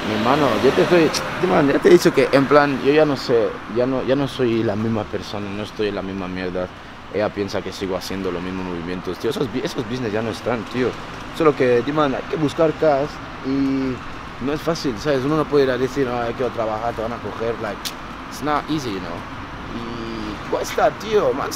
Mi hermano, ya te he dicho que en plan, yo ya no sé, ya no soy la misma persona, no estoy en la misma mierda. Ella piensa que sigo haciendo los mismos movimientos, tío. Esos business ya no están, tío. Solo que, man, hay que buscar cash y no es fácil, ¿sabes? Uno no puede ir a decir, no, hay que trabajar, te van a coger, like, it's not easy, you know. Y cuesta, tío, man,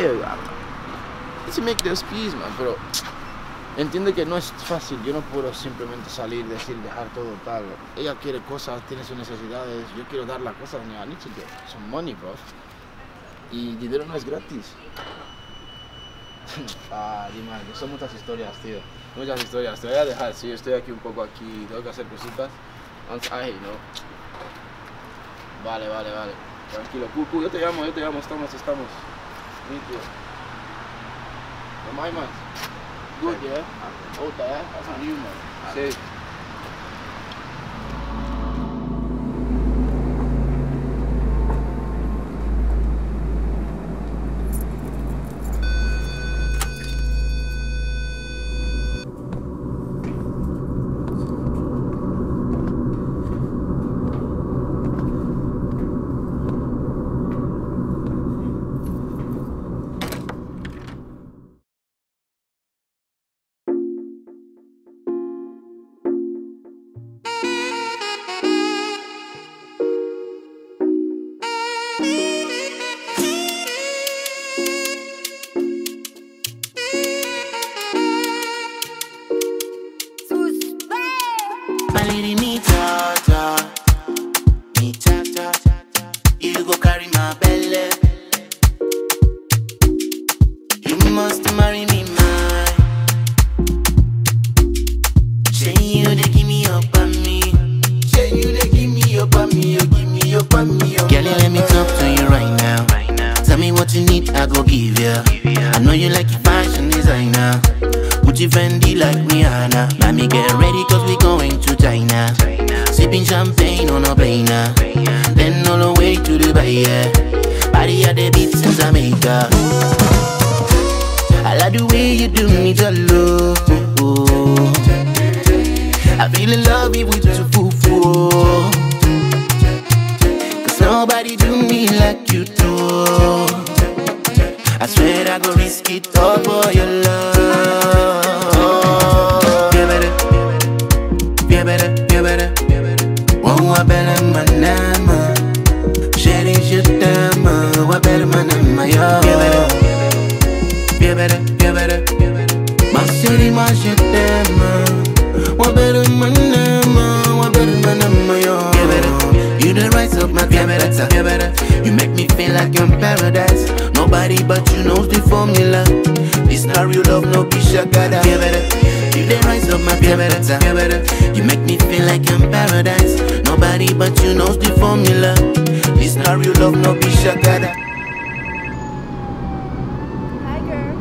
to make those peace, man, pero entiende que no es fácil. Yo no puedo simplemente salir, decir, dejar todo tal. Ella quiere cosas, tiene sus necesidades, yo quiero dar las cosas, I need to get some money, bro. Y dinero no es gratis. Dime, son muchas historias, tío. Muchas historias. Te voy a dejar, sí, estoy aquí un poco aquí, tengo que hacer cositas. Ay, no. Vale. Tranquilo, Cucu, yo te llamo, estamos. Sí, tío. My man. Good, yeah? Oh, that's on you, man. Sí. You go carry my belly. You must marry me, man. Say you they give me up on me. Say you they give me up on me. You give me up on me. Girl, let me talk to you right now. Tell me what you need, I go give ya. I know you like your fashion designer. MVNDELV like Rihanna. Let me get ready cause we going to China. Sipping champagne on a plane, then all the way to Dubai, yeah. Body at the beach in Jamaica. I like the way you do me, your love. I feel in love with you, foo-foo. Cause nobody do me like you do. I swear I go risk it all for your love. Wabela manama, chérie je t'aime. Wabela manama yo. Bien better. Ma chérie moi je t'aime. Wabela manama yo. You the rise of my better. You make me feel like I'm paradise. Nobody but you knows the formula. This not real love, no be shakada. You the rise of my better. You make me feel like I'm paradise. Nobody but you knows the formula. This not real love, no be shakada. Hi, girl.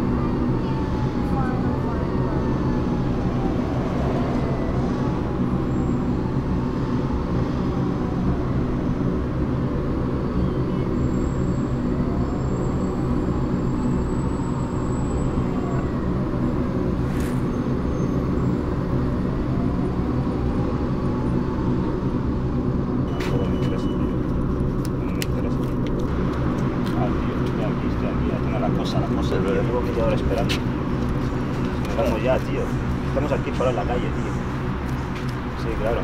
Pero tengo que quedar esperando. Vamos ya, tío. Estamos aquí fuera en la calle, tío. Sí, claro.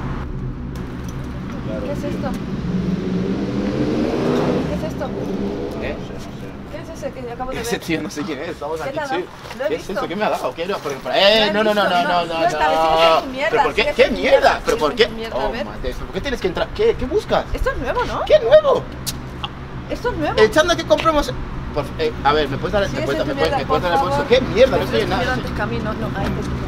¿Qué es esto? ¿Qué es esto? ¿Eh? No sé. ¿Qué es ese que acabo de ver? Ese tío no sé quién es, estamos ¿Qué aquí, te ha dado? sí. Lo he ¿Qué visto. es eso? ¿Qué me ha dado? ¿Qué no? Lo he No. visto. Esta vez sigue siendo mierda, ¿Pero por qué? sigue ¿Qué siendo mierda? ¿Pero sigue por qué? siendo mierda, a Oh, ver. madre, ¿por qué tienes que entrar? ¿Qué buscas? Esto es nuevo, ¿no? ¿Qué nuevo? Esto es nuevo. El chándal que compramos. A ver, ¿me puedes dar Sí, el esa es tu bolso? mierda, ¿Me por puedes dar el bolso? favor. ¿Qué mierda? No estoy en Mira nada. antes que a mí, no, ahí te explico.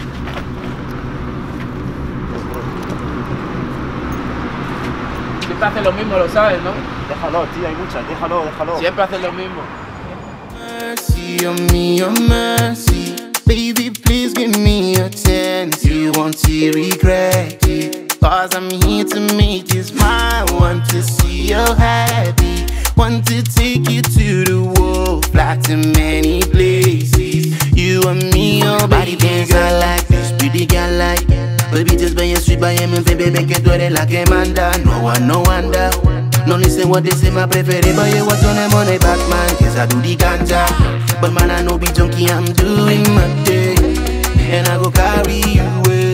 Siempre hacen lo mismo, lo sabes, ¿no? Déjalo, tío, hay muchas. Déjalo. Siempre hacen lo mismo. Mercy on me, your mercy. Baby, please give me a chance. You won't see regret it. Cause I'm here to make this mine. Want to see you happy. Want to take you to the world. Fly to many places. You and me, your body dance I like this. Pretty girl like Baby, just by your sweet by him and baby, make it do it like a manda. No one, no wonder. No listen what they say, my preferred, but you what's on them on a Batman, cause I do the ganja. But man, I know be junkie, I'm doing my day. And I go carry you away.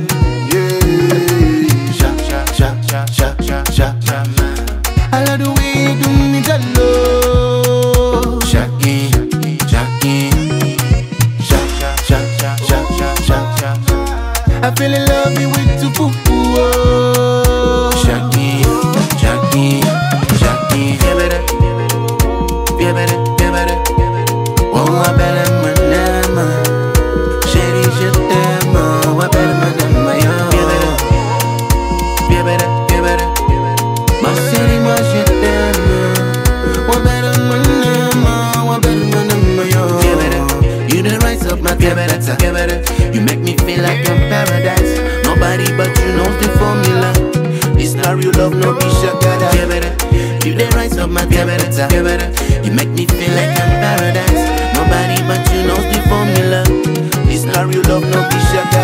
Yeah. Sha, sha, sha, sha, sha, sha, sha, sha. I love the way you do me that low. Shaki, shaki. Sha, sha, sha, sha, sha, sha, sha, sha. I feel in love with you, poo-poo. Shaki, shaki, shaki. Fiebere, fiebere, fiebere. Oh, I better manama. Chérie, je t'aime. Oh, I better manama, yo. Fiebere, fiebere, fiebere. Ma chérie, moi je t'aime. Oh, better manama. Oh, better manama, yo. Fiebere, you the rise of my fiebere, fiebere. You make me feel like I'm paradise. Nobody but you knows the formula. This star you love, no be shakada. You the rise of my fiebere. You make me feel like I'm paradise. Nobody but you knows the formula. This star you love, no be shakada.